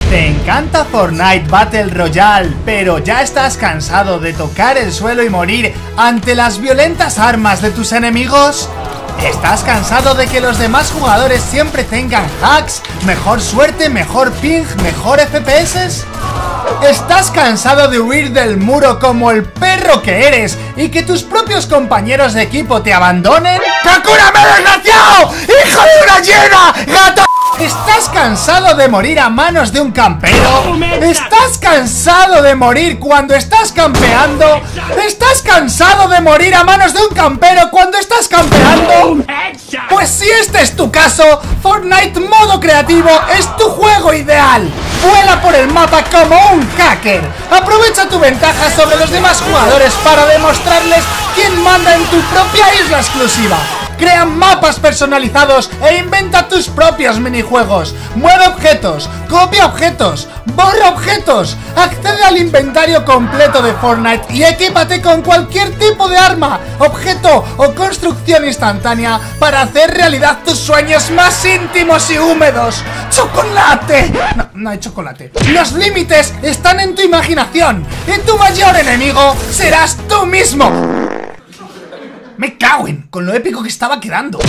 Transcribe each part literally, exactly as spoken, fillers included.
Te encanta Fortnite Battle Royale, pero ya estás cansado de tocar el suelo y morir ante las violentas armas de tus enemigos. ¿Estás cansado de que los demás jugadores siempre tengan hacks, mejor suerte, mejor ping, mejor F P S? ¿Estás cansado de huir del muro como el perro que eres y que tus propios compañeros de equipo te abandonen? ¡Kakura-me, desgraciado! ¡Hijo de una hiena! ¡Gato! ¿Estás cansado de morir a manos de un campero? ¿Estás cansado de morir cuando estás campeando? ¿Estás cansado de morir a manos de un campero cuando estás campeando? Pues si este es tu caso, Fortnite modo creativo es tu juego ideal. Vuela por el mapa como un hacker. Aprovecha tu ventaja sobre los demás jugadores para demostrarles quién manda en tu propia isla exclusiva. Crea mapas personalizados e inventa tus propios minijuegos. Mueve objetos, copia objetos, borra objetos. Accede al inventario completo de Fortnite y equípate con cualquier tipo de arma, objeto o construcción instantánea para hacer realidad tus sueños más íntimos y húmedos. ¡Chocolate! No, no hay chocolate. Los límites están en tu imaginación y tu mayor enemigo serás tú mismo. Me cago en con lo épico que estaba quedando.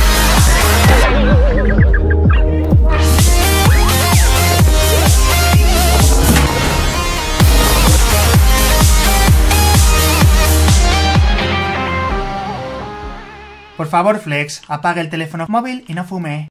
Por favor, Flex, apaga el teléfono móvil y no fume.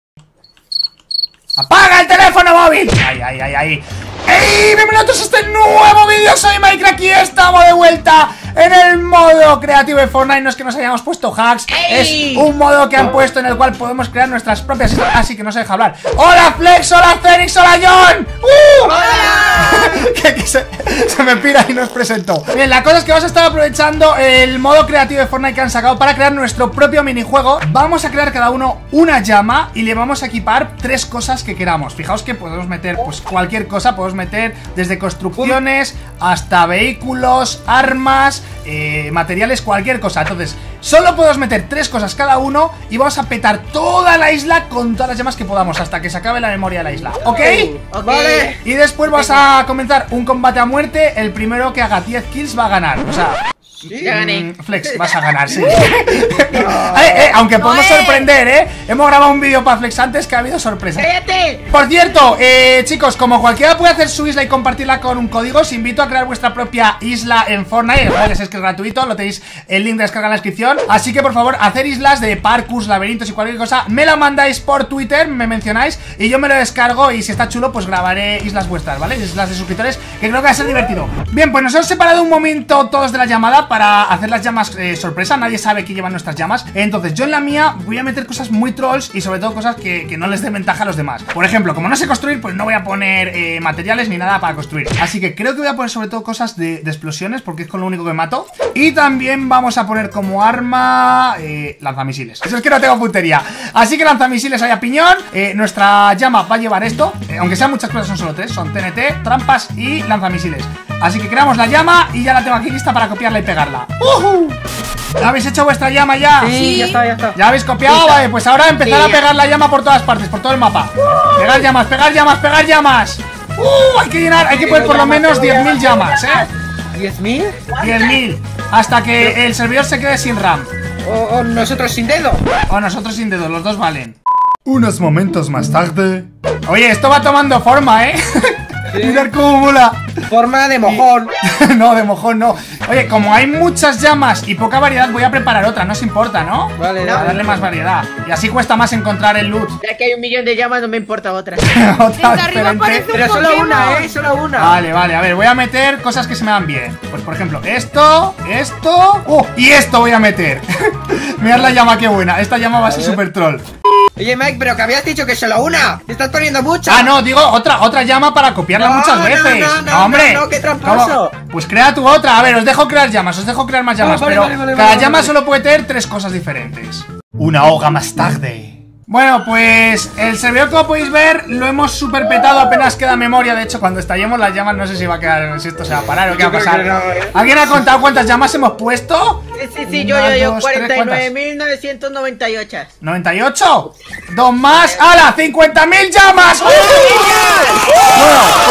¡Apaga el teléfono móvil! ¡Ay, ay, ay, ay! ¡Ey! ¡Bienvenidos a este nuevo vídeo! Soy Mike, aquí estamos de vuelta en el modo creativo de Fortnite. No es que nos hayamos puesto hacks, ¡ey! Es un modo que han puesto en el cual podemos crear nuestras propias historias. Así que no se deja hablar. ¡Hola Flex! ¡Hola Fenix! ¡Hola John! ¡Uh! ¡Hola! que, que se, se me pira y nos presentó. Bien, la cosa es que vamos a estar aprovechando el modo creativo de Fortnite que han sacado para crear nuestro propio minijuego. Vamos a crear cada uno una llama y le vamos a equipar tres cosas que queramos. Fijaos que podemos meter pues cualquier cosa. Podemos meter desde construcciones hasta vehículos, armas, eh, materiales, cualquier cosa. Entonces, solo podemos meter tres cosas cada uno y vamos a petar toda la isla con todas las llamas que podamos hasta que se acabe la memoria de la isla. ¿Ok? Ok. Vale. Y después vamos a comenzar un combate a muerte. El primero que haga diez kills va a ganar. O sea... Sí, ya gané. Flex, vas a ganar, sí. eh, eh, aunque podemos no, eh. sorprender, ¿eh? Hemos grabado un vídeo para Flex antes que ha habido sorpresa. ¡Cállate! Por cierto, eh, chicos, como cualquiera puede hacer su isla y compartirla con un código, os invito a crear vuestra propia isla en Fortnite. El juego es que es gratuito, lo tenéis el link de descarga en la descripción. Así que por favor, hacer islas de parkour, laberintos y cualquier cosa, me la mandáis por Twitter, me mencionáis y yo me lo descargo. Y si está chulo, pues grabaré islas vuestras, ¿vale? Islas de suscriptores, que creo que va a ser divertido. Bien, pues nos hemos separado un momento todos de la llamada para hacer las llamas eh, sorpresa. Nadie sabe qué llevan nuestras llamas. Entonces yo en la mía voy a meter cosas muy trolls y sobre todo cosas que, que no les den ventaja a los demás. Por ejemplo, como no sé construir, pues no voy a poner eh, materiales ni nada para construir. Así que creo que voy a poner sobre todo cosas de, de explosiones, porque es con lo único que mato. Y también vamos a poner como arma eh, lanzamisiles. Eso es que no tengo puntería. Así que lanzamisiles hay a piñón. eh, Nuestra llama va a llevar esto, eh, aunque sean muchas cosas, son solo tres. Son T N T, trampas y lanzamisiles. Así que creamos la llama y ya la tengo aquí lista para copiarla y pegarla. ¡Uh! ¿Ya habéis hecho vuestra llama ya? Sí, sí, ya está, ya está. ¿Ya habéis copiado? Sí, vale, pues ahora empezar sí, a pegar la llama por todas partes, por todo el mapa. uh, Pegar llamas, pegar llamas, pegar llamas. uh, Hay que llenar, hay que poner por lo menos diez mil llamas, ¿eh? ¿diez mil? diez mil. Hasta que el servidor se quede sin RAM. O, o nosotros sin dedo. O nosotros sin dedo, los dos valen. Unos momentos más tarde. Oye, esto va tomando forma, ¿eh? Sí. Mirad cómo mola. Forma de mojón. No, de mojón no. Oye, como hay muchas llamas y poca variedad, voy a preparar otra, no os importa, ¿no? Vale, Para no. darle más variedad. Y así cuesta más encontrar el loot. Ya que hay un millón de llamas, no me importa otra. Otra diferente. Pero solo una, eh, solo una. Vale, vale, a ver, voy a meter cosas que se me dan bien. Pues por ejemplo, esto, esto. ¡Oh! Y esto voy a meter. Mirad la llama, qué buena. Esta llama va a ser super troll. Oye Mike, pero que habías dicho que solo una. Te estás poniendo muchas. Ah, no, digo otra, otra llama para copiarla no, muchas no, veces. No, no, no, no hombre. No, no, qué tramposo. Pues crea tu otra. A ver, os dejo crear llamas, os dejo crear más llamas. Ah, vale, pero vale, vale, cada vale, llama vale. solo puede tener tres cosas diferentes. Una hoja más tarde. Bueno, pues el servidor, como podéis ver, lo hemos super petado, apenas queda memoria. De hecho, cuando estallemos las llamas, no sé si va a quedar, si esto se va a parar o qué va a pasar. No, ¿eh? ¿Alguien ha contado cuántas llamas hemos puesto? Sí, sí, sí, yo, Una, yo, yo, dos, cuarenta y nueve tres, mil novecientos noventa y ocho. ¿noventa y ocho? Dos más, ¡hala! ¡cincuenta mil llamas! ¡Uh! Bueno,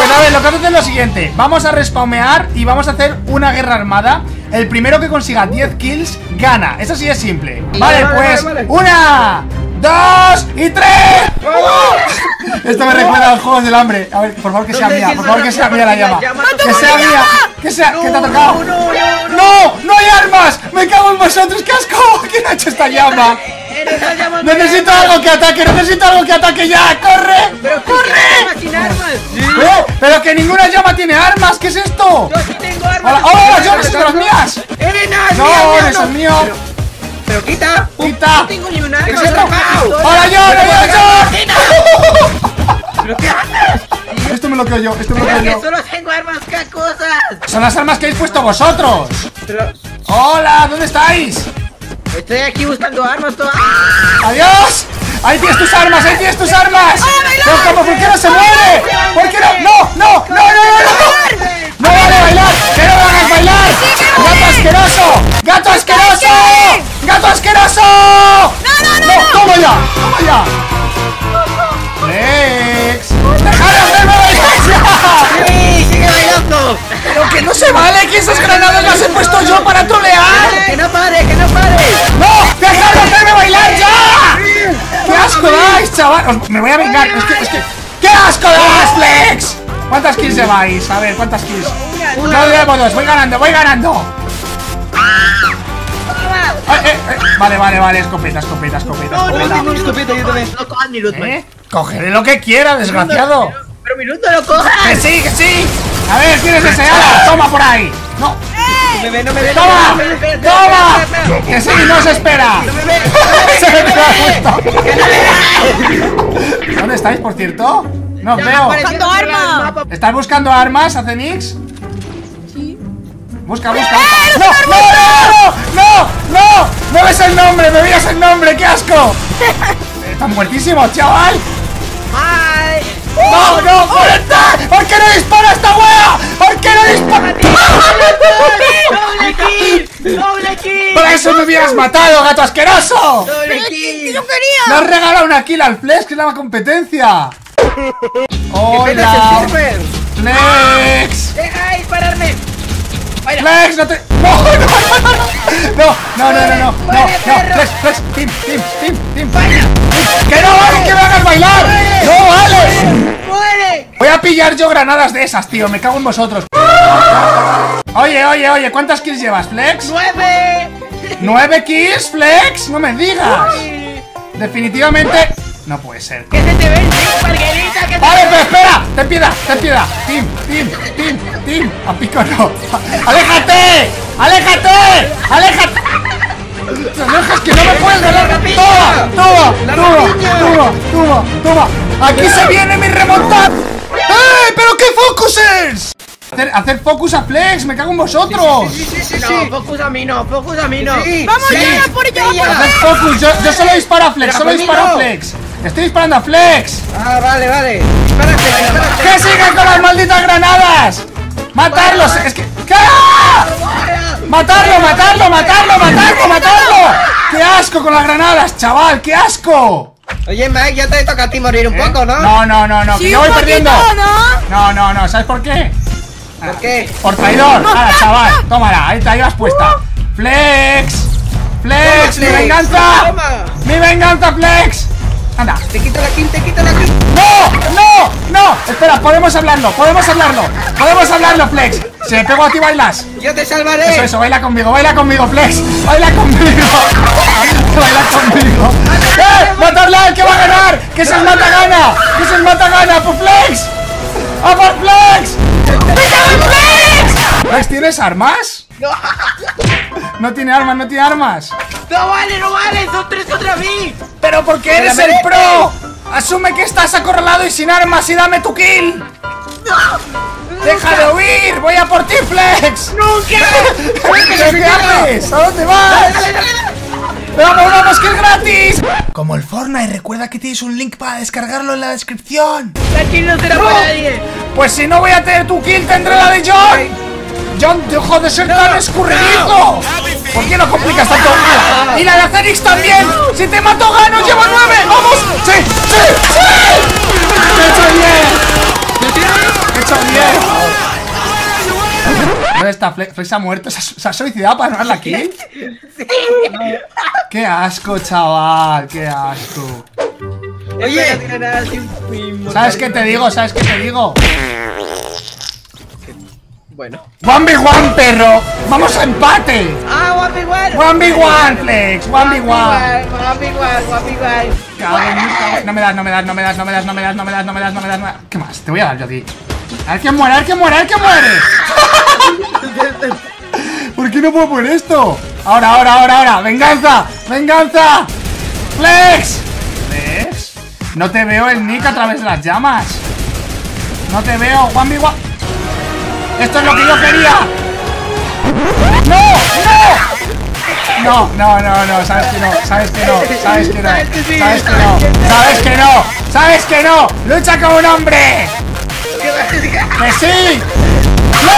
que vamos a hacer es lo siguiente. Vamos a respawnear y vamos a hacer una guerra armada. El primero que consiga diez kills gana. Eso sí es simple. Vale, vale, pues vale, vale. una, dos y tres. Esto me recuerda al juego del hambre. A ver, por favor que sea ¿Dónde mía. es Por el favor que sea mía la llama. llama? Que sea mía. Que sea. ¿Qué te ha tocado? No, no, no, ¡No! ¡No hay armas! ¡Me cago en vosotros! ¡Qué asco! ¿Quién ha hecho esta llama? Eres la llama, no Necesito hay algo que ataque. Necesito algo que ataque ya. ¡Corre! Pero ¡Corre! sin armas. ¡Eh! ¡Pero que ninguna llama tiene armas! ¿Qué es esto? Yo sí tengo armas. ¡Hola! ¡Oh! ¡Las llamas son de las mías! ¡Eres no, es ¡No! mío, mío, ¡Eso no. es mío! Pero, pero quita. ¡Quita! No tengo ni un ¿Qué arma. se ha tocado? ¡Hola, yo! ¡No, yo, yo! ¿Pero qué haces? Esto me lo quedo yo, esto me lo Pero quedo que yo. solo tengo armas cacosas. Son las armas que habéis puesto vosotros. Pero- ¡Hola! ¿Dónde estáis? Estoy aquí buscando armas todas. ¡Adiós! ¡Ahí tienes tus armas! ¡Ahí tienes tus armas! ¡No, como, ¿por qué no se muere? ¿Por qué no? ¡No! ¡No! ¡No! ¡No! ¡No! ¡No vale bailar! ¡Que no me hagas bailar! ¡Gato asqueroso! ¡Gato asqueroso! ¡Gato asqueroso! ¡No, no, no! ¡No! ¡Toma ya! ¡Toma ya! ¡Flex! ¡Dejad de hacerme bailar ya! ¡Sí! ¡Sigue bailando! ¡Pero que no se vale! ¡Que esas granadas las he puesto yo para trolear! ¡Que no pare! ¡Que no pare! ¡No! ¡Dejad de hacerme bailar ya! ¡Qué asco dais, chaval! Os- me voy a vengar. Es que, es que... ¡Qué asco dais, Flex! ¿Cuántas kills lleváis? A ver, ¿cuántas kills? No llevo dos. Voy ganando, voy ganando. Ay, eh, eh. Vale, vale, vale. Escopeta, escopeta, escopeta, No, no, escopeta. no, no, escopeta, yo también. no cojas ni loot, man. ¿Eh? Cogeré lo que quiera, desgraciado. Pero minuto lo cojas. ¡Que sí, que sí! A ver, ¿quieres ese ala? ¡Toma por ahí! ¡No! No me ve, no me ve. ¡Toma! no me ve, espera, espera, ¡Toma! espera, espera. ¡Que sí, no se espera! No me ve. ¡Se me queda justo! ¿Dónde estáis, por cierto? No os veo. Buscando armas. ¿Estás buscando armas, Acenix? Sí. Busca, busca. ¡No! ¡No, no, no! ¡No! ¡No! ¡Me ves el nombre! ¡Me veías el nombre! ¡Qué asco! ¡Están muertísimos, chaval! Ay. ¡No, no! ¡Muerte! ¿Por qué no dispara esta wea? ¿Por qué no dispara? ¡Doble kill! ¡Doble kill! ¡Por eso me hubieras matado, gato asqueroso! ¡Doble kill! ¡Me has regalado una kill al Flex, que es la competencia! ¡Hola! ¡Flex! ¡Deja de dispararme! ¡Flex, no te... ¡No, no, no! ¡No, no, no, no! ¡No, no! ¡No! ¡Flex, Flex! ¡Team, team, team, team! ¡Que no vale que me hagas bailar! ¡No vale! ¡Muere! Voy a pillar yo granadas de esas, tío. Me cago en vosotros. Oye, oye, oye. ¿Cuántas kills llevas, Flex? ¡Nueve! ¿Nueve kills, Flex? No me digas. Definitivamente... No puede ser. ¡Que se te ve el tic, Margarita! ¡Que se Vale, te pero espera. Ten piedad, ten piedad. Team, team, team, team. A pico no. ¡Aléjate! ¡Aléjate! ¡Aléjate! ¡Te alejas que no me puedes ganar! ¡Toma! ¡Toma! ¡Toma! ¡Toma! ¡Toma! ¡Toma! ¡Aquí se viene mi remontada! ¡Eh! ¡Pero qué focusers! Hacer, hacer focus a Flex, me cago en vosotros. Sí, sí, sí, No, sí. focus a mí no, focus a mí no. Sí. ¡Vamos, Sí. ya, por ella! Hacer focus, yo, yo solo disparo a Flex, Pero solo a mí disparo a no. Flex. Estoy disparando a Flex. Ah, vale, vale. Espérate, espérate. ¡Que sigan con las malditas granadas! ¡Matarlos! Es que... ¿Qué? ¡Matarlo, matarlo, matarlo, matarlo, matarlo! ¡Qué asco con las granadas, chaval! ¡Qué asco! Oye, Mike, ya te toca a ti morir un ¿Eh? poco, ¿no? No, no, no, no, que Sí, yo voy un perdiendo. poquito, ¿no? No, no, no, ¿sabes por qué? ¿Por qué? Por traidor. Ahora, chaval, tómala, ahí te la llevas puesta. Flex. Flex, mi Flex. venganza. Toma. Mi venganza, Flex. Anda. Te quito la kill, te quito la kill. ¡No! ¡No! ¡No! Espera, podemos hablarlo, podemos hablarlo. Podemos hablarlo, Flex. Si me pego a ti, bailas. Yo te salvaré. Eso, eso, baila conmigo, baila conmigo, Flex. Baila conmigo. Baila conmigo. ¡Eh! ¡Matarla! ¡El que va a ganar! ¡Que es el mata gana! ¡Que es el mata gana! ¡Por Flex! ¡A por Flex! ¡Flex! ¿Flex, tienes armas? No, No tiene armas, no tiene armas. no vale, no vale, son tres contra mí. Pero porque eres el pro. Asume que estás acorralado y sin armas y dame tu kill. ¡Deja de huir! ¡Voy a por ti, Flex! ¡Nunca! ¿Qué haces? ¿A dónde vas? ¡Vamos, vamos, que es gratis! Como el Fortnite, recuerda que tienes un link para descargarlo en la descripción. La kill no será para nadie. Pues si no voy a tener tu kill, tendré la de John. John, dejo de ser tan escurridizo. ¿Por qué no complicas tanto? ¡Hala! Y la de Acenix también. Si te mato, gano, llevo nueve. ¡Vamos! ¡Sí, sí, sí! ¡Qué hecho bien! ¡He hecho diez! ¿Dónde está Flex? Flex ha muerto, se ha, se ha suicidado para ganarla aquí. ¡Qué asco, chaval! ¡Qué asco! Oye, ¿Sabes qué te digo? ¿Sabes qué te digo? bueno. ¡one v one, perro! ¡Vamos a empate! Ah, one v one. ¡one v one, Flex! ¡one v one! one v one, one v one. Cago en mi cago. No me das, no me das, no me das, no me das, no me das, no me das, no me das, no me das, no me das. ¿Qué más? Te voy a dar yo a ti. A ver quién muere, a ver quién muere, a ver quién muere. ¿Por qué no puedo poner esto? Ahora, ahora, ahora, ahora. ¡Venganza! ¡Venganza! ¡Flex! ¿Flex? No te veo el nick a través de las llamas. No te veo. one v one. ¡Esto es lo que yo quería! ¡No! ¡No! No, no, no, no. Sabes que no. Sabes que no. Sabes que no. Sabes que no. Sabes que no. Sabes que no. ¡Lucha como un hombre! ¡Que sí! ¡No!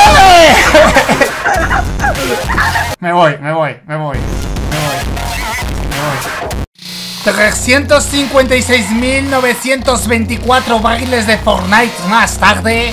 Me voy, me voy, me voy, me voy, me voy. trescientos cincuenta y seis mil novecientos veinticuatro bailes de Fortnite más tarde.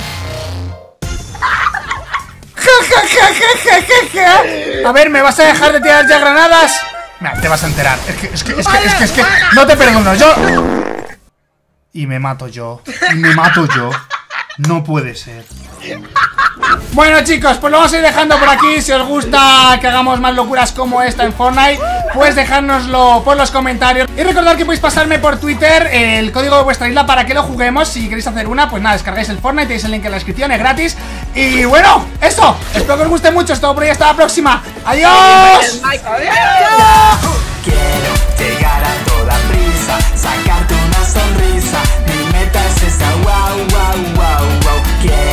A ver, ¿me vas a dejar de tirar ya granadas? Nah, te vas a enterar. Es que, es que, es que, es que, es que no te perdono, yo. Y me mato yo. Y me mato yo. No puede ser. Bueno, chicos, pues lo vamos a ir dejando por aquí. Si os gusta que hagamos más locuras como esta en Fortnite, pues dejárnoslo por los comentarios. Y recordad que podéis pasarme por Twitter el código de vuestra isla para que lo juguemos. Si queréis hacer una, pues nada, descargáis el Fortnite, tenéis el link en la descripción, es gratis. Y bueno, eso, espero que os guste mucho. Es todo por hoy, hasta la próxima. ¡Adiós! Quiero llegar a toda prisa, sacarte una sonrisa. Mi meta es esa, wow, wow, wow, wow. Quiero